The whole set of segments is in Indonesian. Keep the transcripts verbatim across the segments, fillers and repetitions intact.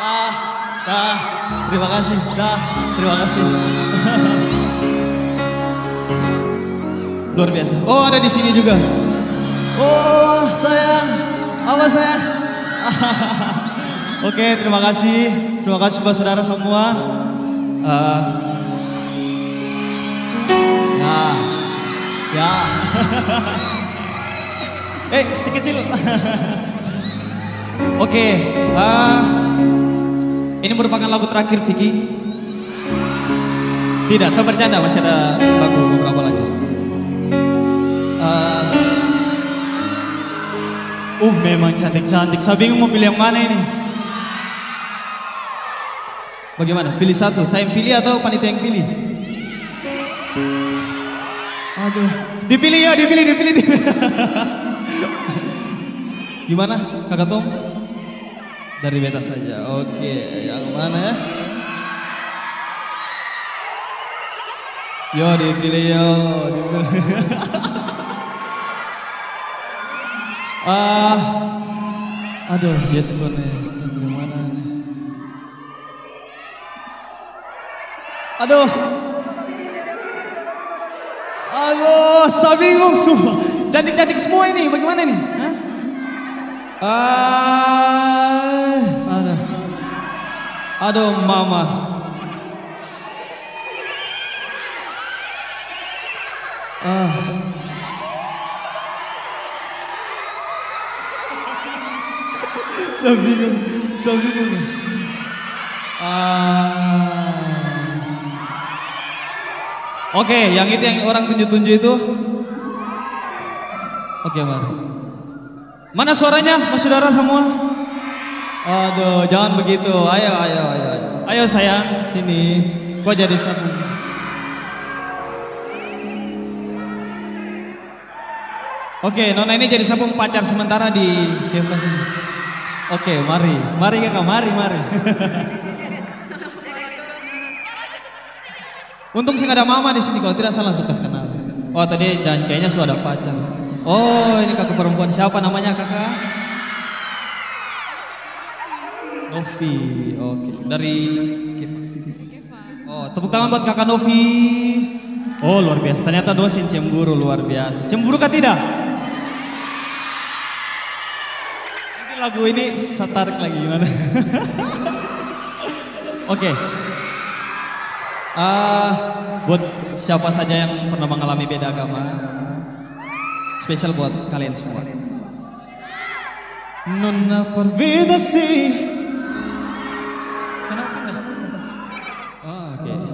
Dah, dah, terima kasih, dah, terima kasih. Luar biasa. Oh, ada di sini juga. Oh, sayang, apa sayang? Oke, terima kasih, terima kasih buat saudara semua. Uh, ya, ya. Eh, si kecil. Oke, uh, ini merupakan lagu terakhir Vicky. Tidak, saya bercanda, masih ada lagu beberapa lagi. Uh, uh, memang cantik-cantik. Saya bingung mau pilih yang mana ini. Bagaimana? Pilih satu. Saya yang pilih atau panitia yang pilih? Aduh, dipilih ya, dipilih, dipilih, dipilih. Gimana, Kakak Tom? Dari beta saja. Oke, yang mana ya? Yo, dipilih yo, dipilih. Ah, aduh, yes kone. Saya pilih mana nih? Aduh, aduh, saya bingung semua. Cantik-cantik semua ini, bagaimana nih? Hah? Ah, aduh, aduh, mama. Ah. Saya bingung, saya bingung. Ah. Oke, okay, yang itu yang orang tunjuk-tunjuk itu. Oke, okay, mari. Mana suaranya, mas saudara semua? Aduh, jangan begitu. Ayo, ayo, ayo, ayo. Ayo sayang, sini. Kok jadi satu? Oke, Nona ini jadi sabung pacar sementara di campus ini. Oke, mari, mari kakak, mari, mari. Untung sih ada mama di sini, kalau tidak salah suka kenal. Oh tadi jangan kayaknya sudah ada pacar. Oh ini kakak perempuan, siapa namanya kakak? Novi, oke, dari Kiva. Oh tepuk tangan buat kakak Novi. Oh luar biasa, ternyata dosen cemburu luar biasa. Cemburu kah tidak? Nanti lagu ini setarik lagi gimana? Oke. Okay. Uh, buat siapa saja yang pernah mengalami beda agama, spesial buat kalian semua. Nona berbeda sih. Kenapa pindah? Oh, oke. Okay.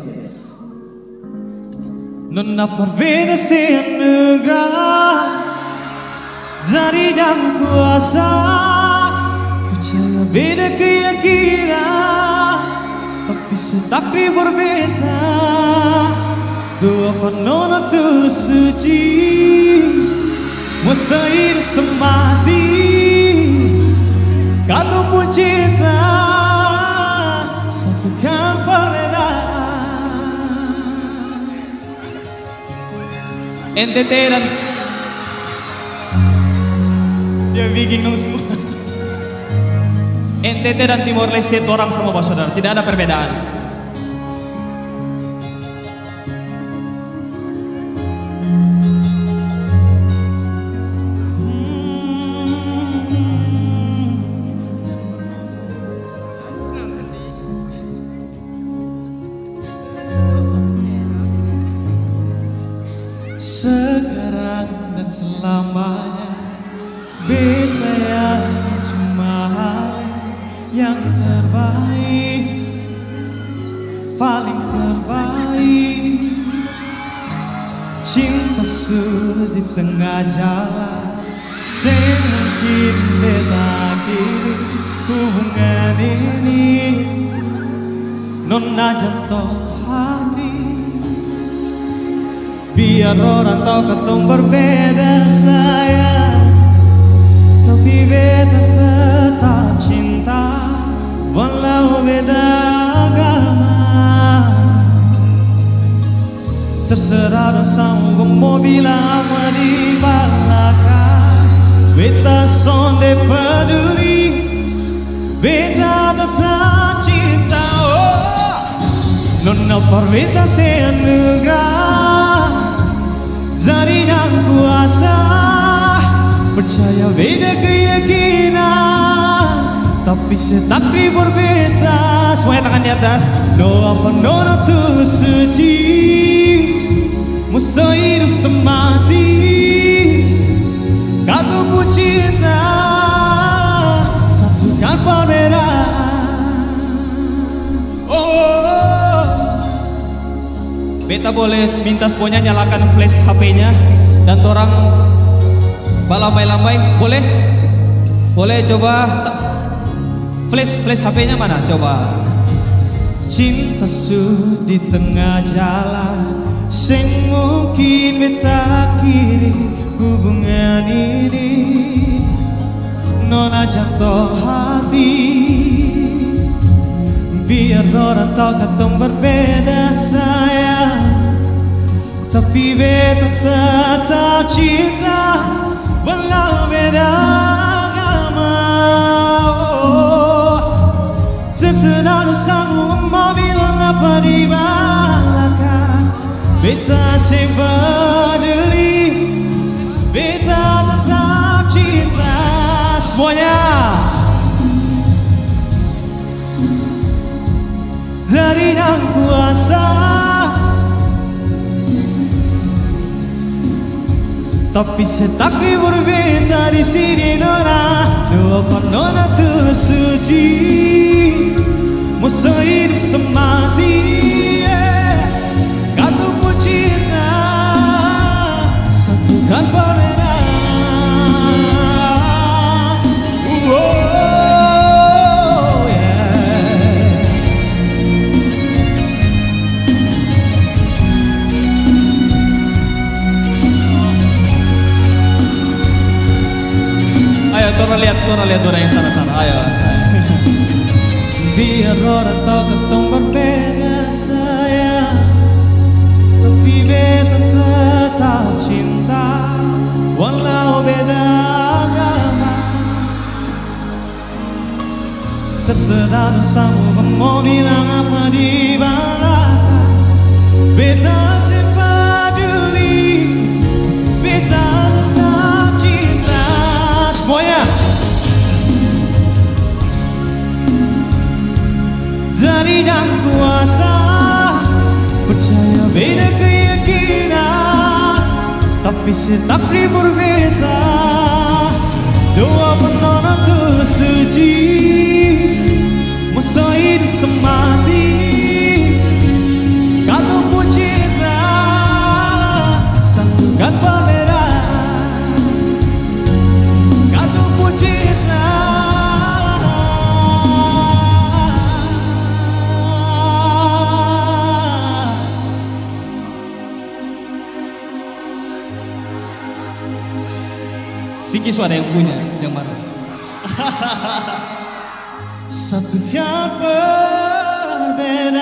Nona berbeda sih negara dari yang kuasa, percaya beda keyakinan, tapi setakdir berbeda. Doa penona tulus suci, musair semati, kata pun cinta, satukan perbedaan. N T T dan dia bikin dong semua. N T T dan Timor Leste itu orang sama saudara, tidak ada perbedaan. Sekarang dan selamanya beta yakin cuma hal yang terbaik, paling terbaik. Cinta sudah di tengah jalan, semakin beta kini hubungan ini. Nona jatuh hati, biar orang tahu ketong berbeda sayang, tapi beta tetap cinta walau beda agama. Terserah dosamu mau bilang apa di belakang, beta sonde peduli, beta tetap perbeda senegra dari yang kuasa, percaya beda keyakinan, tapi setakdir berbeda. Semuanya tangan di atas. Doa pendono tulus suci, musuh hidup semati, kagum cinta, satukan perbedaan. Oh, beta boleh minta semuanya nyalakan flash H P-nya dan orang balambai-lambai, boleh? Boleh coba flash flash H P-nya mana? Coba. Cinta su di tengah jalan, sing mungkin beta kiri hubungan ini, nona jatuh hati. Biar orang tahu kata berbeda sayang, tapi beta tetap cinta walau beda agama. Oh, terserah dosamu mau bilang apa di belakang, beta sih peduli, beta tetap cinta. Semuanya dari yang kuasa, tapi setakdir berbeda di sini nona. Doa nona tulus suci, musuh hidup semati, kagum cinta, satukan perbedaan. Oh, yeah. Ayo Tora lihat, Tora lihat Tora yang sana-sana. Ayo saya. Biar orang tahu ketong berbeda sayang, tapi beta tetap cinta walau beda agama. Terserah dosamu mau bilang apa di belakang, beta sih peduli, beta tetap cinta. Semuanya dari yang kuasa, percaya beda keyakinan, tapi setakdir berbeda. Doa penona tulus suci, musuh hidup semati, kagum cinta, satukan perbedaan, kagum cinta. Vicky so ada yang punya, yang mana? Satukan perbedaan.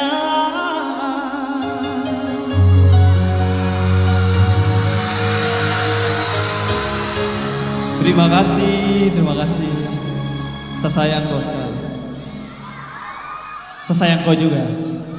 Terima kasih, terima kasih. Sesayang kau sekali. Sesayang kau juga.